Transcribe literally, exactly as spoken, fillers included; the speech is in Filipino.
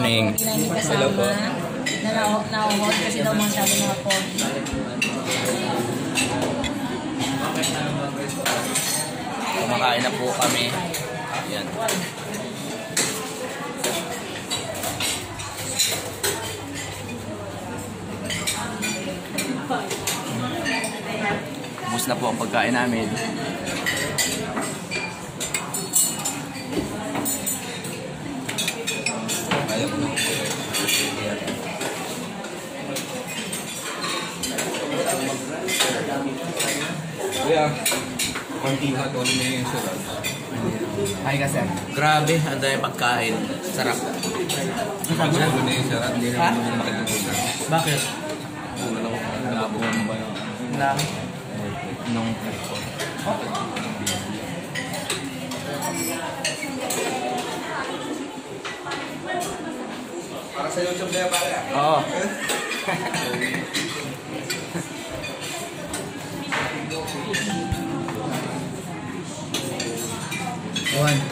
morning. Hindi kasama. Na-hold kasi daw masyado mga pogi. Kumakain na po kami. Yan. Ubus na po ang pagkain namin. Kuya, kontiha ko na yung sulat. Ay kasi. Grabe, ang dami pagkain. Sarap. Sabi ko na yung sulat, hindi naman naman makikita. Bakit? Wala ko, nalabo mo ba yung... Lang. Nung... Para sa YouTube na yan, pala. Oo. One.